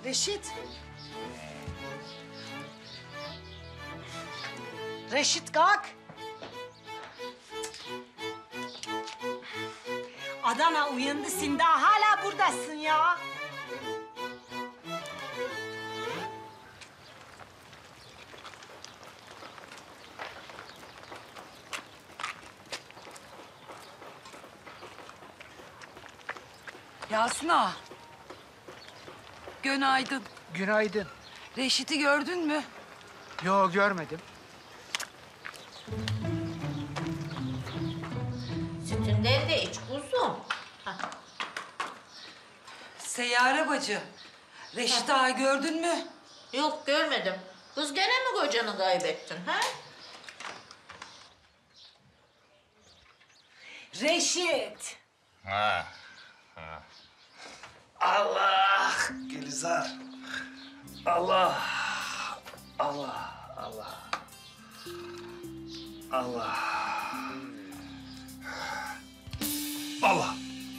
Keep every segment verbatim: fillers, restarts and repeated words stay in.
Reşit. Reşit kalk. Adana uyandı, sen daha hala buradasın ya. Yasin ağa. Günaydın. Günaydın. Reşit'i gördün mü? Yo, görmedim. Sütünden de iç kuzum. Seyyare bacı. Reşit ağa gördün mü? Yok görmedim. Kız gene mi kocanı kaybettin ha? Reşit. Ha. ha. Allah! Gülizar. Allah! Allah! Allah! Allah! Allah!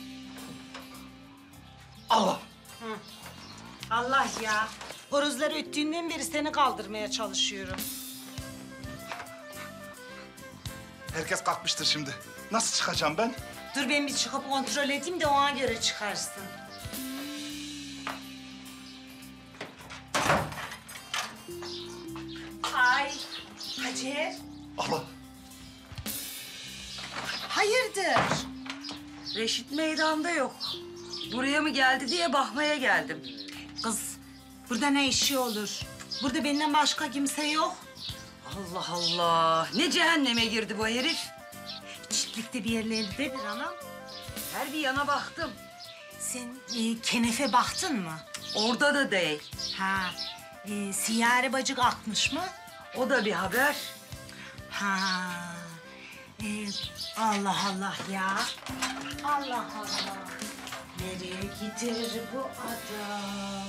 Allah! Allah ya. Horozları öttüğünden beri seni kaldırmaya çalışıyorum. Herkes kalkmıştır şimdi. Nasıl çıkacağım ben? Dur ben bir çıkıp kontrol edeyim de ona göre çıkarsın. Ay Hacer. Allah! Hayırdır? Reşit meydanda yok. Buraya mı geldi diye bakmaya geldim. Kız burada ne işi olur? Burada benden başka kimse yok. Allah Allah. Ne cehenneme girdi bu herif? Çiftlikte bir yerlerdedir anam. Her bir yana baktım. Sen e, kenefe baktın mı? Orada da değil. Ha, e, siyare bacık atmış mı? O da bir haber. Ha, e, Allah Allah ya. Allah Allah. Nereye gider bu adam?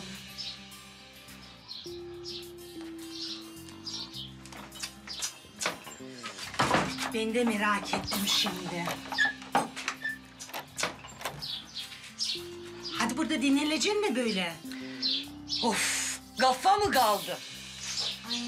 Ben de merak ettim şimdi. Hadi burada dinleneceksin mi böyle? Of, gaffa mı kaldı? Ay.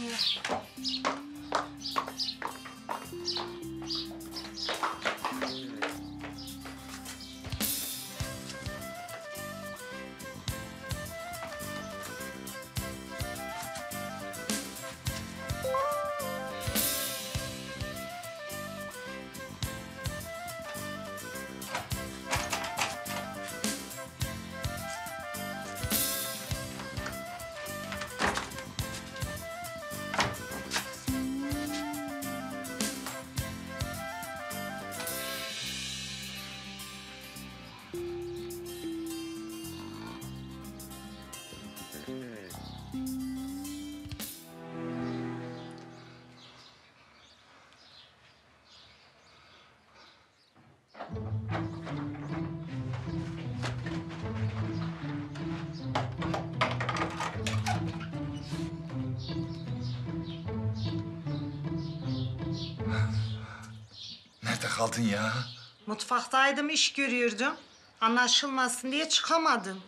Nerede kaldın ya? Mutfaktaydım, iş görüyordum. Anlaşılmasın diye çıkamadım.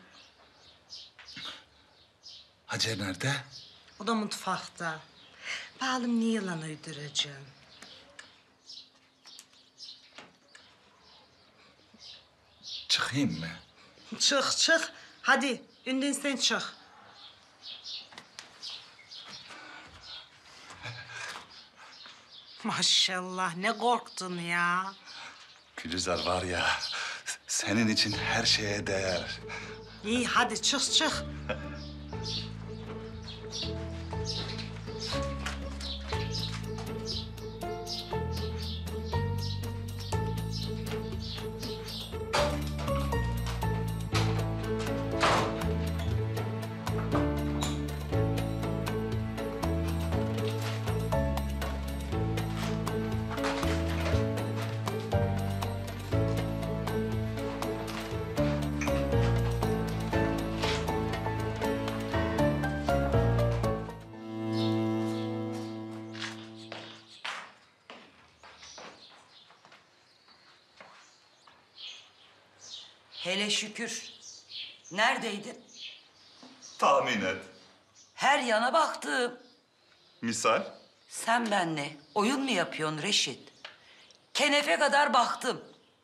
Hacer nerede? O da mutfakta. Bakalım ne yalan uyduracağım. Çıkayım mı? Çık çık. Hadi önden sen çık. Maşallah ne korktun ya. Gülizar var ya, senin için her şeye değer. İyi hadi çık çık. Hele şükür. Neredeydin? Tahmin et. Her yana baktım. Misal? Sen benle oyun mu yapıyorsun Reşit? Kenefe kadar baktım.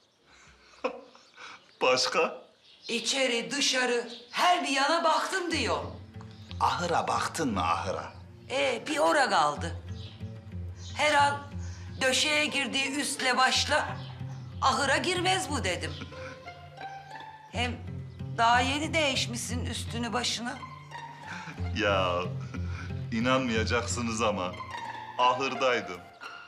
Başka? İçeri dışarı her bir yana baktım diyor. Ahıra baktın mı ahıra? Ee bir ora kaldı. Her an döşeye girdiği üstle başla ahıra girmez bu dedim. Hem daha yeni değişmişsin üstünü başını. Ya inanmayacaksınız ama ahırdaydım.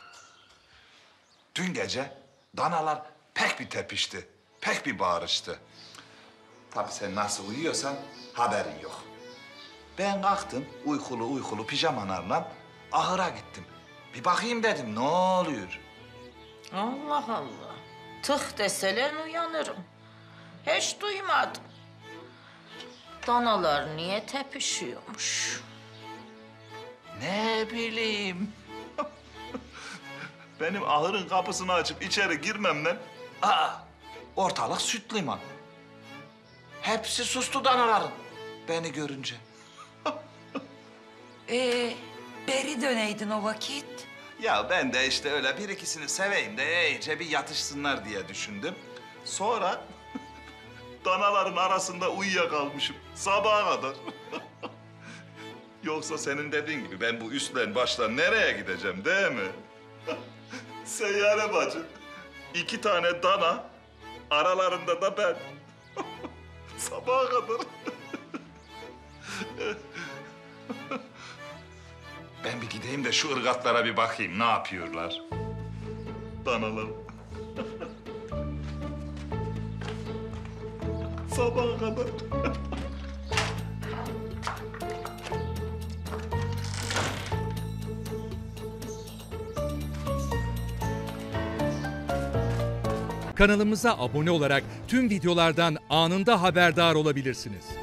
Dün gece danalar pek bir tepişti, pek bir bağırıştı. Tabii sen nasıl uyuyorsan haberin yok. Ben kalktım uykulu uykulu pijamalarla ahıra gittim. Bir bakayım dedim ne oluyor? Allah Allah. Tık deseler uyanırım. Hiç duymadım. Danalar niye tepişiyormuş? Ne bileyim. Benim ahırın kapısını açıp içeri girmemden... Aa, ortalık süt liman. Hepsi sustu danaların beni görünce. Ee beri döneydin o vakit. Ya ben de işte öyle bir ikisini seveyim de iyice bir yatışsınlar diye düşündüm. Sonra danaların arasında uyuyakalmışım sabaha kadar. Yoksa senin dediğin gibi ben bu üstten baştan nereye gideceğim değil mi? Seyyare bacı. İki tane dana, aralarında da ben. Sabaha kadar. Ben bir gideyim de şu ırgatlara bir bakayım ne yapıyorlar. Danalar. Sabaha kadar. Kanalımıza abone olarak tüm videolardan anında haberdar olabilirsiniz.